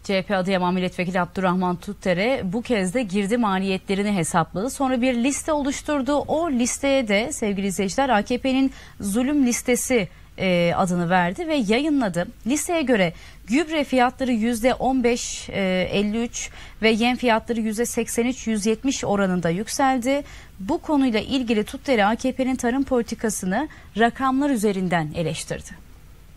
CHP Adıyaman Milletvekili Abdurrahman Tutdere bu kez de girdi maliyetlerini hesapladı. Sonra bir liste oluşturdu. O listeye de sevgili izleyiciler AKP'nin zulüm listesi adını verdi ve yayınladı. Listeye göre gübre fiyatları %15-53 ve yem fiyatları %83-170 oranında yükseldi. Bu konuyla ilgili Tutdere AKP'nin tarım politikasını rakamlar üzerinden eleştirdi.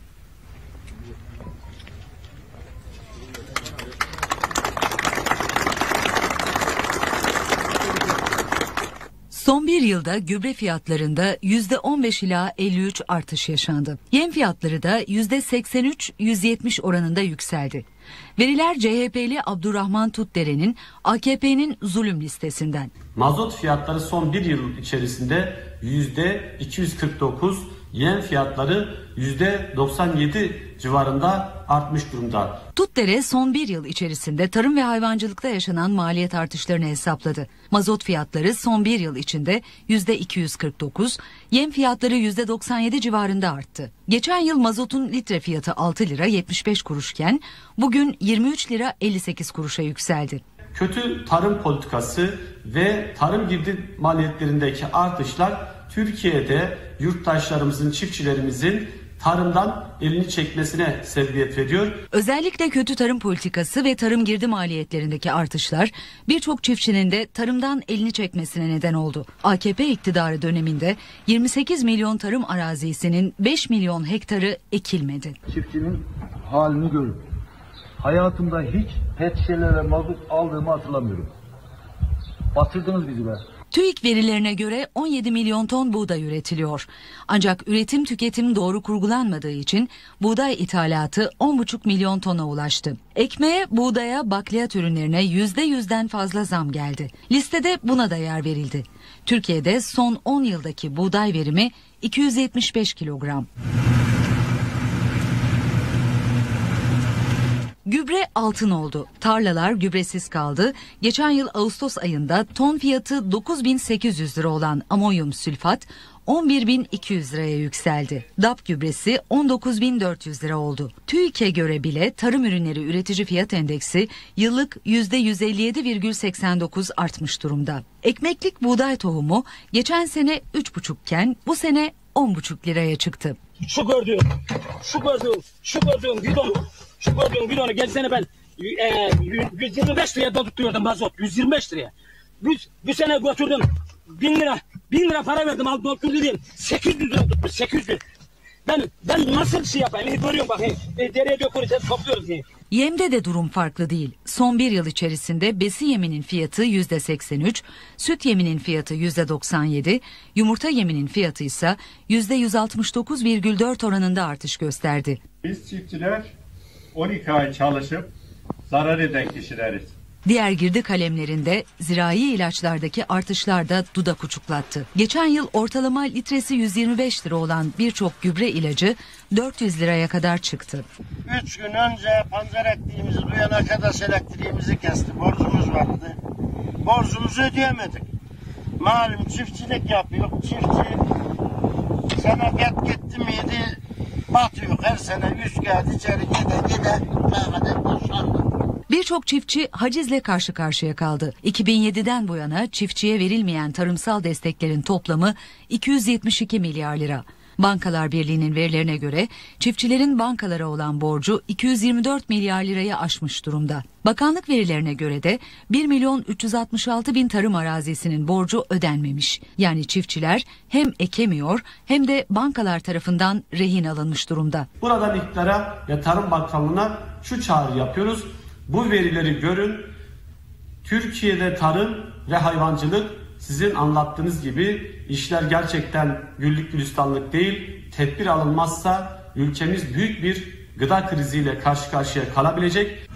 Son bir yılda gübre fiyatlarında %15 ila 53 artış yaşandı. Yem fiyatları da %83-170 oranında yükseldi. Veriler CHP'li Abdurrahman Tutdere'nin AKP'nin zulüm listesinden. Mazot fiyatları son bir yıl içerisinde %249, yem fiyatları %97 civarında artmış durumda. Tutdere son bir yıl içerisinde tarım ve hayvancılıkta yaşanan maliyet artışlarını hesapladı. Mazot fiyatları son bir yıl içinde %249, yem fiyatları %97 civarında arttı. Geçen yıl mazotun litre fiyatı 6 lira 75 kuruşken bugün 23 lira 58 kuruşa yükseldi. Kötü tarım politikası ve tarım girdi maliyetlerindeki artışlar Türkiye'de yurttaşlarımızın, çiftçilerimizin tarımdan elini çekmesine sebebiyet veriyor. Özellikle kötü tarım politikası ve tarım girdi maliyetlerindeki artışlar birçok çiftçinin de tarımdan elini çekmesine neden oldu. AKP iktidarı döneminde 28 milyon tarım arazisinin 5 milyon hektarı ekilmedi. Çiftçinin halini görün. Hayatımda hiç pet şişelere mazot aldığımı hatırlamıyorum. Batırdınız bizi be. TÜİK verilerine göre 17 milyon ton buğday üretiliyor. Ancak üretim tüketim doğru kurgulanmadığı için buğday ithalatı 10,5 milyon tona ulaştı. Ekmeğe, buğdaya, bakliyat ürünlerine %100'den fazla zam geldi. Listede buna da yer verildi. Türkiye'de son 10 yıldaki buğday verimi 275 kilogram. Gübre altın oldu. Tarlalar gübresiz kaldı. Geçen yıl Ağustos ayında ton fiyatı 9.800 lira olan amonyum sülfat 11.200 liraya yükseldi. DAP gübresi 19.400 lira oldu. TÜİK'e göre bile tarım ürünleri üretici fiyat endeksi yıllık %157,89 artmış durumda. Ekmeklik buğday tohumu geçen sene 3,5 iken bu sene 10,5 liraya çıktı. Şu gördüğün bidonu geçsene ben 125 liraya da tutuyordum mazot, 125 liraya. Bu sene götürdüm 1000 lira para verdim, al doldurdu diyeyim 800 lira tutmuş, 800 lira. Ben nasıl şey yapayım? Görüyorum bak, dereye dökülürse topluyoruz diye. Yemde de durum farklı değil. Son bir yıl içerisinde besi yeminin fiyatı %83, süt yeminin fiyatı %97, yumurta yeminin fiyatı ise %169,4 oranında artış gösterdi. Biz çiftçiler 12 ay çalışıp zarar eden kişileriz. Diğer girdi kalemlerinde zirai ilaçlardaki artışlar da dudak uçuklattı. Geçen yıl ortalama litresi 125 lira olan birçok gübre ilacı 400 liraya kadar çıktı. 3 gün önce panzer ettiğimizi duyan arkadaş elektriğimizi kesti. Borcumuz vardı. Borcumuzu ödeyemedik. Malum çiftçilik yapıyor. Çiftçi sene gitti miydi batıyor. Her sene 100 kağıt içeri gide kahvede boşandı. Birçok çiftçi hacizle karşı karşıya kaldı. 2007'den bu yana çiftçiye verilmeyen tarımsal desteklerin toplamı 272 milyar lira. Bankalar Birliği'nin verilerine göre çiftçilerin bankalara olan borcu 224 milyar lirayı aşmış durumda. Bakanlık verilerine göre de 1.366.000 tarım arazisinin borcu ödenmemiş. Yani çiftçiler hem ekemiyor hem de bankalar tarafından rehin alınmış durumda. Buradan iktidara ve Tarım Bakanlığı'na şu çağrı yapıyoruz. Bu verileri görün. Türkiye'de tarım ve hayvancılık sizin anlattığınız gibi işler gerçekten güllük gülistanlık değil. Tedbir alınmazsa ülkemiz büyük bir gıda kriziyle karşı karşıya kalabilecek.